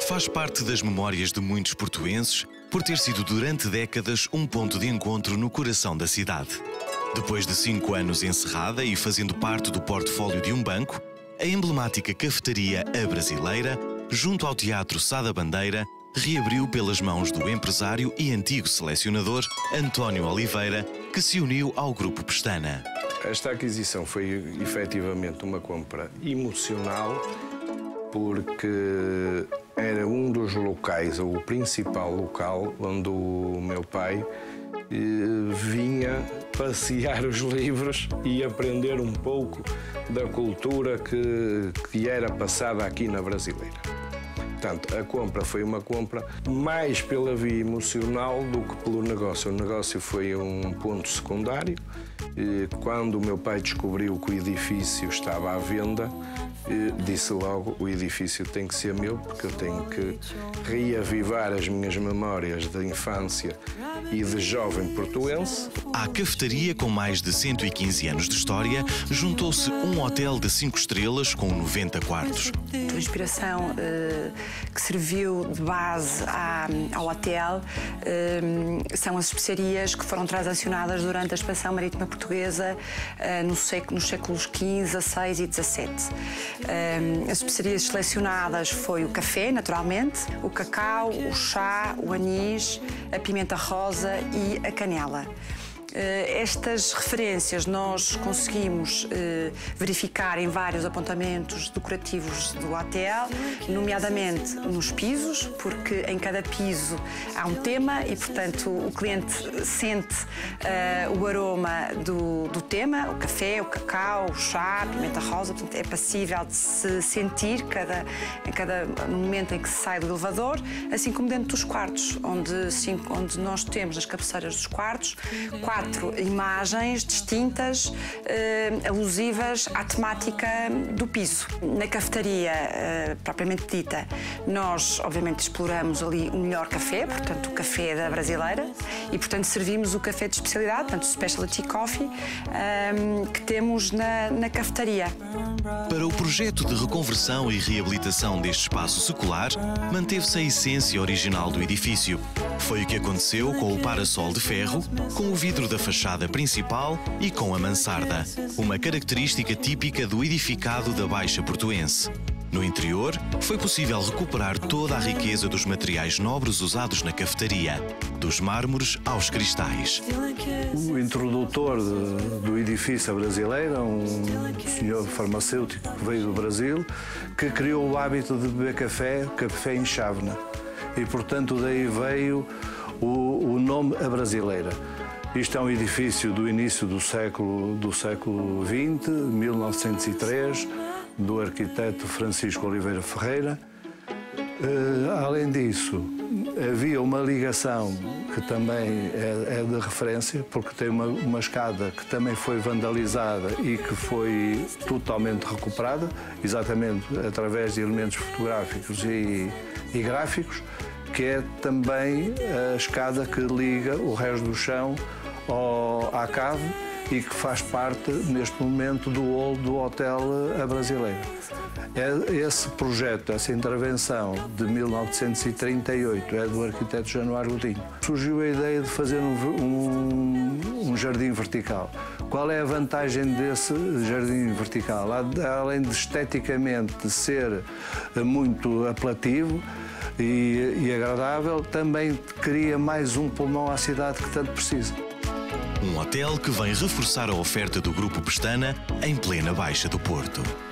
faz parte das memórias de muitos portuenses por ter sido durante décadas um ponto de encontro no coração da cidade. Depois de 5 anos encerrada e fazendo parte do portfólio de um banco, a emblemática cafetaria A Brasileira, junto ao Teatro Sá da Bandeira, reabriu pelas mãos do empresário e antigo selecionador António Oliveira, que se uniu ao Grupo Pestana. Esta aquisição foi efetivamente uma compra emocional, porque era um dos locais, ou o principal local, onde o meu pai vinha passear os livros e aprender um pouco da cultura que era passada aqui na Brasileira. Portanto, a compra foi uma compra mais pela via emocional do que pelo negócio. O negócio foi um ponto secundário. Quando o meu pai descobriu que o edifício estava à venda, disse logo: o edifício tem que ser meu, porque eu tenho que reavivar as minhas memórias da infância e de jovem portuense. À cafetaria, com mais de 115 anos de história, juntou-se um hotel de 5 estrelas com 90 quartos. A inspiração que serviu de base ao hotel são as especiarias que foram transacionadas durante a expansão marítima portuguesa nos séculos XV, XVI e XVII. As especiarias selecionadas foi o café, naturalmente, o cacau, o chá, o anis, a pimenta rosa e a canela. Estas referências nós conseguimos verificar em vários apontamentos decorativos do hotel, nomeadamente nos pisos, porque em cada piso há um tema e, portanto, o cliente sente o aroma do tema, o café, o cacau, o chá, a pimenta rosa, portanto, é passível de se sentir no momento em que se sai do elevador, assim como dentro dos quartos, onde nós temos nas cabeceiras dos quartos 4 imagens distintas, alusivas à temática do piso. Na cafetaria, propriamente dita, nós, obviamente, exploramos ali o melhor café, portanto, o café da Brasileira, e, portanto, servimos o café de especialidade, portanto, o Specialty Coffee, que temos na cafetaria. Para o projeto de reconversão e reabilitação deste espaço secular, manteve-se a essência original do edifício. Foi o que aconteceu com o parasol de ferro, com o vidro da fachada principal e com a mansarda, uma característica típica do edificado da Baixa Portuense. No interior, foi possível recuperar toda a riqueza dos materiais nobres usados na cafetaria, dos mármores aos cristais. O introdutor do edifício Brasileira, um senhor farmacêutico que veio do Brasil, que criou o hábito de beber café em chávena. E, portanto, daí veio o nome A Brasileira. Isto é um edifício do início do século XX, 1903, do arquiteto Francisco Oliveira Ferreira. Além disso, havia uma ligação que também é de referência, porque tem uma escada que também foi vandalizada e que foi totalmente recuperada, exatamente através de elementos fotográficos e gráficos, que é também a escada que liga o resto do chão à cave e que faz parte, neste momento, do hall do Hotel A Brasileira. Esse projeto, essa intervenção de 1938, é do arquiteto Januário Godinho. Surgiu a ideia de fazer um jardim vertical. Qual é a vantagem desse jardim vertical? Além de esteticamente ser muito apelativo e agradável, também cria mais um pulmão à cidade que tanto precisa. Um hotel que vem reforçar a oferta do Grupo Pestana em plena Baixa do Porto.